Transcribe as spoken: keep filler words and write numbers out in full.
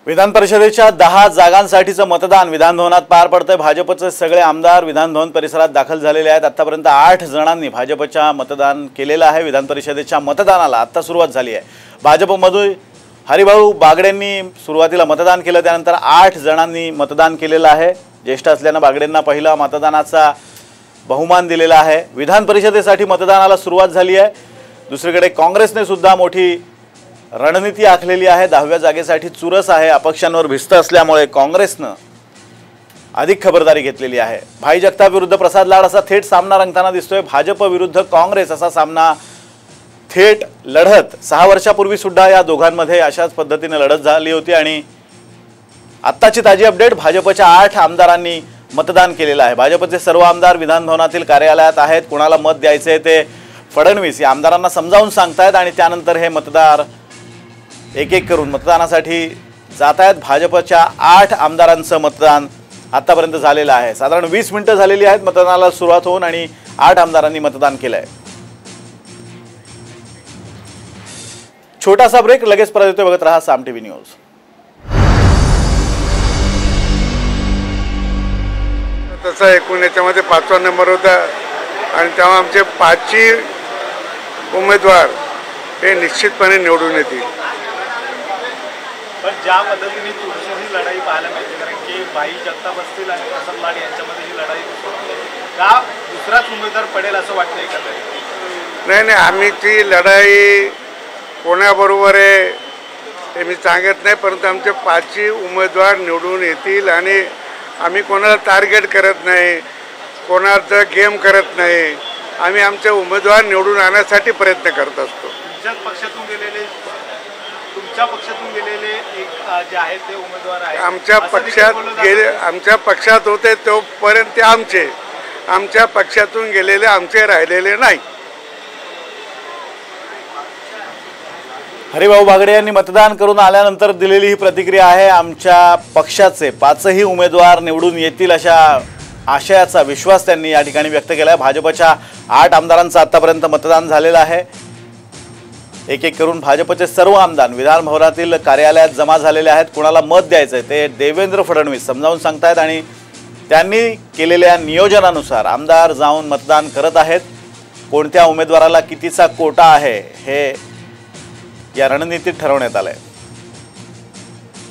विधान परिषदेच्या दहा जागांसाठीचं मतदान विधान भवनात पार पडतंय। भाजपचे सगळे आमदार विधान भवन परिसरात दाखल झालेले आहेत। आतापर्यंत आठ जणांनी भाजपच्या मतदान केलेलं आहे। विधान परिषदेच्या मतदानाला आता सुरुवात झाली आहे। भाजपमधून हरिभाऊ बागडेंनी सुरुवातीला मतदान केलं, त्यानंतर आठ जणांनी मतदान केलेलं आहे। ज्येष्ठ असल्याने बागडेंना पहिला मतदानाचा बहुमान दिलेला आहे। विधान परिषदेसाठी मतदानाला सुरुवात झाली आहे। दुसरीकडे काँग्रेसने सुद्धा मोठी रणनीती आखलेली आहे। दहाव्या जागेसाठी चुरस आहे। अपक्षांवर भिस्त असल्यामुळे काँग्रेसने अधिक खबरदारी घेतलेली आहे। भाई जगताप विरुद्ध प्रसाद लाड असा थेट सामना रंगताना दिसतोय। भाजप विरुद्ध काँग्रेस असा सामना थेट लढत सहा वर्षापूर्वी सुद्धा या दोघांमध्ये अशाच पद्धतीने लढत झाली होती आणि आत्ताची ताजी अपडेट, भाजपच्या आठ आमदारांनी मतदान केलेलं आहे। भाजपचे सर्व आमदार विधान भवनातील कार्यालयात आहेत। कोणाला मत द्यायचे ते फडणवीस या आमदारांना समजावून सांगतायत आणि त्यानंतर हे मतदार एक एक करून मतदानासाठी जात आहेत। भाजपच्या आठ आमदारांचं मतदान आतापर्यंत झालेलं आहे। साधारण वीस मिनिटं झालेली आहेत मतदानाला सुरुवात होऊन आणि आठ आमदारांनी मतदान केलंय। छोटासा ब्रेक, लगेच परत येतोय। बघत रहा साम टीव्ही न्यूज। तसा एकूण याच्यामध्ये पाचवा नंबर होता आणि तेव्हा आमचे पाचही उमेदवार हे निश्चितपणे निवडून येतील। पण ज्या पद्धतीने पुढची ही लढाई पाहायला मिळते, कारण की भाई जगताप असतील आणि प्रसाद लाड यांच्यामध्ये ही लढाई का दुसराच उमेदवार पडेल असं वाटतं एकंदरीत? नाही नाही, आम्ही ती लढाई कोणाबरोबर आहे हे मी सांगत नाही, परंतु आमचे पाचही उमेदवार निवडून येतील आणि आम्ही कोणाला टार्गेट करत नाही, कोणाचं गेम करत नाही। आम्ही आमचे उमेदवार निवडून आणण्यासाठी प्रयत्न करत असतो। तुमच्याच पक्षातून गेलेले तुमच्या पक्षातून गेलेले एक जे आहेत ते उमेदवार आहेत, आमच्या पक्षात गेले आमच्या पक्षात होते तोपर्यंत ते आमचे आमच्या पक्षातून गेलेले आमचे राहिलेले नाही। हरिभाऊ बागडे यांनी मतदान करून आल्यानंतर दिलेली ही प्रतिक्रिया आहे। आमच्या पक्षाचे पाचही उमेदवार निवडून येतील अशा आशयाचा विश्वास त्यांनी या ठिकाणी व्यक्त केला आहे। भाजपच्या आठ आमदारांचं आतापर्यंत मतदान झालेलं आहे। एक एक करून भाजपचे सर्व आमदार विधान भवनातील कार्यालयात जमा झालेले आहेत। कोणाला मत द्यायचंय ते देवेंद्र फडणवीस समजावून सांगतायत आणि त्यांनी केलेल्या नियोजनानुसार आमदार जाऊन मतदान करत आहेत। कोणत्या उमेदवाराला कितीचा कोटा आहे हे या रणनीतीत ठरवण्यात आलंय।